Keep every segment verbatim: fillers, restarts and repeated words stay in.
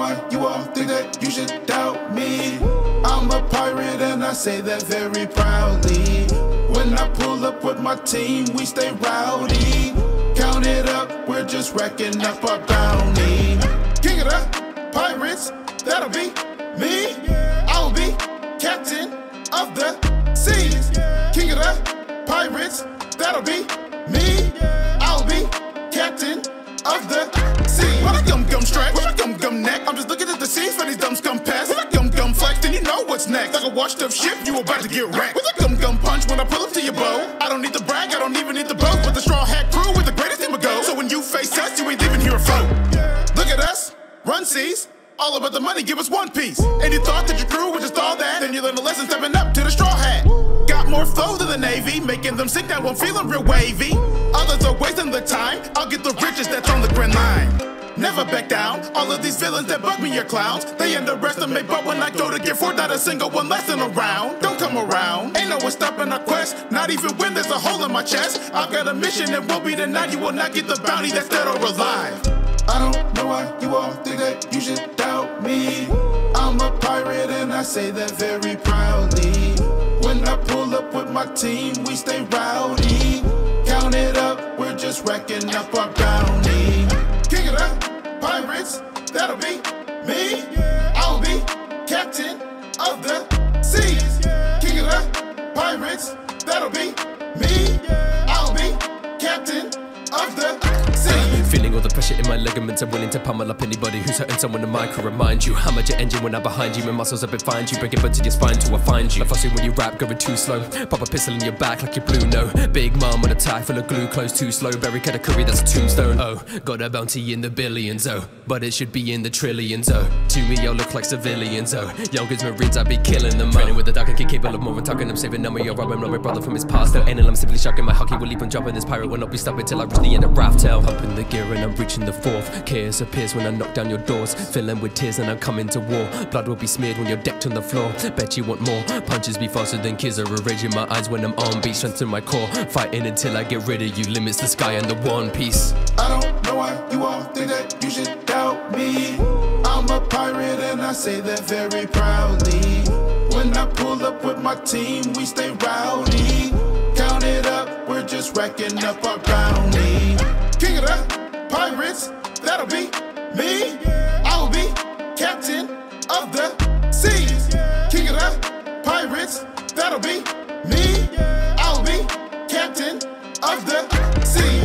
why you all think that you should doubt me. I'm a pirate and I say that very proudly. When I pull up with my team, we stay rowdy. Count it up, we're just racking up our bounty. King of the pirates, that'll be me. I'll be captain of the seas. King of the pirates, that'll be me. I'll be captain of the seas. When I gum gum strike, when I gum gum neck, I'm just looking at the seas for these dumbs come past. When I gum gum flex, then you know what's next. Like a washed up ship, you about to get wrecked. With a gum gum punch, when I pull up to your bow, I don't need to brag, I don't even need the boast. With the straw hat crew, with the greatest team of go. So when you face us, you ain't leaving here afloat. Look at us, run seas. All about the money, give us one piece. And you thought that your crew would just all that, then you learn a lesson stepping up to the straw hat. Got more flow than the Navy, making them sick now, I'm feeling real wavy. Others are wasting the time, I'll get the riches that's on the grand line. Never back down, all of these villains that bug me are clowns. They underestimate, but when I go to get forth, not a single one lesson around. Don't come around, ain't no one stopping our quest, not even when there's a hole in my chest. I've got a mission, it won't be denied, you will not get the bounty that's dead or alive. I don't know why you all think that you should doubt me. I'm a pirate and I say that very proudly. When I pull up with my team, we stay rowdy. Count it up, we're just racking up our bounty. King of the pirates, that'll be me. I'll be captain of the seas. King of the pirates, that'll be me. I'll be captain of the seas. Feeling all the pressure in my ligaments, I'm willing to pummel up anybody who's hurting someone in my crew. Remind you, hammer your engine when I'm behind you. My muscles up and find you, break it to your spine till I find you. Like fussy when you rap, going too slow. Pop a pistol in your back like you're blue, no. Big mom on a tie full of glue, close too slow. Berry cut a curry, that's a tombstone. Oh, got a bounty in the billions, oh. But it should be in the trillions, oh. To me, y'all look like civilians, oh. Youngest Marines, I be killing them, oh. Training with the dark and kid capable of more and talking. I'm saving number, you're robbing my brother from his past. No anal, I'm simply shocking my hockey will leap and dropping. This pirate will not be stopping till I reach the end of raft tail. Pumping the gear and I'm reaching the fourth. Chaos appears when I knock down your doors. Filling with tears and I'm coming to war. Blood will be smeared when you're decked on the floor. Bet you want more. Punches be faster than kids are a rage in my eyes when I'm on beat. Strength to my core. Fighting until I get rid of you. Limits the sky and the one piece. I don't know why you all think that you should doubt me. I'm a pirate and I say that very proudly. When I pull up with my team, we stay rowdy. Count it up, we're just racking up our bounty. King of the pirates, that'll be me. I'll be captain of the seas. King of the pirates, that'll be me. I'll be captain of the seas.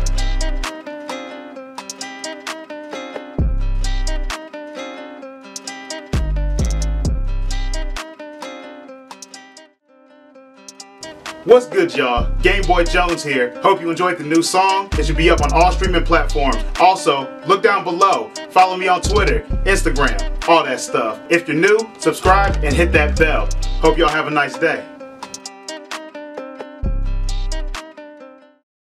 What's good, y'all? Gameboyjones here. Hope you enjoyed the new song. It should be up on all streaming platforms. Also, look down below. Follow me on Twitter, Instagram, all that stuff. If you're new, subscribe and hit that bell. Hope y'all have a nice day.